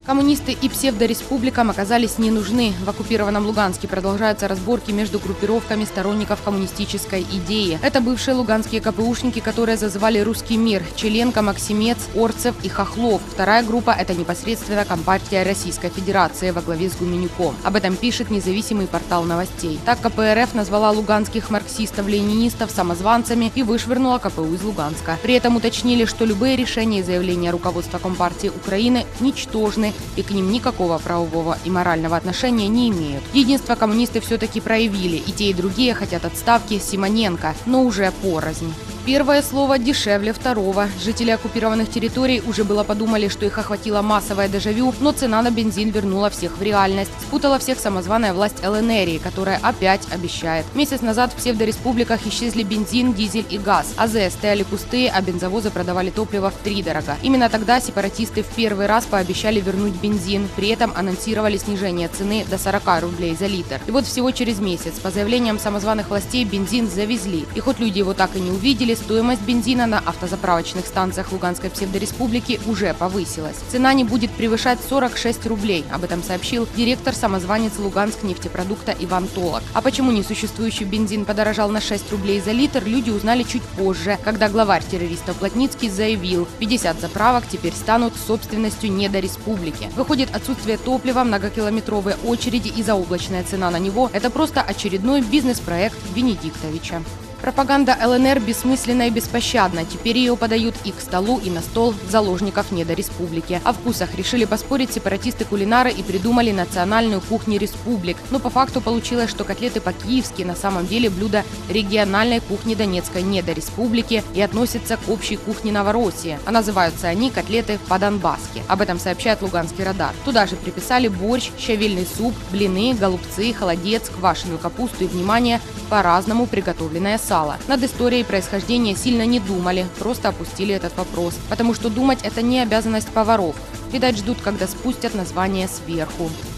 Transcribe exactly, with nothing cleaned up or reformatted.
Коммунисты и псевдореспубликам оказались не нужны. В оккупированном Луганске продолжаются разборки между группировками сторонников коммунистической идеи. Это бывшие луганские КПУшники, которые зазывали русский мир – Челенко, Максимец, Орцев и Хохлов. Вторая группа – это непосредственно Компартия Российской Федерации во главе с Гуменюком. Об этом пишет независимый портал новостей. Так КПРФ назвала луганских марксистов-ленинистов самозванцами и вышвырнула КПУ из Луганска. При этом уточнили, что любые решения и заявления руководства Компартии Украины ничтожны и к ним никакого правового и морального отношения не имеют. Единство коммунисты все-таки проявили, и те, и другие хотят отставки Симоненко, но уже порознь. Первое слово дешевле второго. Жители оккупированных территорий уже было подумали, что их охватило массовое дежавю, но цена на бензин вернула всех в реальность. Спутала всех самозваная власть ЛНР, которая опять обещает. Месяц назад в псевдореспубликах исчезли бензин, дизель и газ. АЗС стояли пустые, а бензовозы продавали топливо втридорога. Именно тогда сепаратисты в первый раз пообещали вернуть бензин. При этом анонсировали снижение цены до сорока рублей за литр. И вот всего через месяц, по заявлениям самозваных властей, бензин завезли. И хоть люди его так и не увидели, стоимость бензина на автозаправочных станциях Луганской псевдореспублики уже повысилась. Цена не будет превышать сорок шесть рублей. Об этом сообщил директор самозванец Луганск нефтепродукта Иван Толок. А почему несуществующий бензин подорожал на шесть рублей за литр, люди узнали чуть позже, когда главарь террористов Плотницкий заявил, пятьдесят заправок теперь станут собственностью недореспублики. Выходит, отсутствие топлива, многокилометровые очереди и заоблачная цена на него – это просто очередной бизнес-проект Венедиктовича. Пропаганда ЛНР бессмысленна и беспощадна. Теперь ее подают и к столу, и на стол заложников недореспублики. О вкусах решили поспорить сепаратисты-кулинары и придумали национальную кухню республик. Но по факту получилось, что котлеты по-киевски на самом деле блюдо региональной кухни Донецкой недореспублики и относятся к общей кухне Новороссии. А называются они котлеты по-донбасски. Об этом сообщает Луганский радар. Туда же приписали борщ, щавельный суп, блины, голубцы, холодец, квашеную капусту и, внимание, по-разному приготовленное сало. Над историей происхождения сильно не думали, просто опустили этот вопрос. Потому что думать – это не обязанность поваров. Видать, ждут, когда спустят название сверху.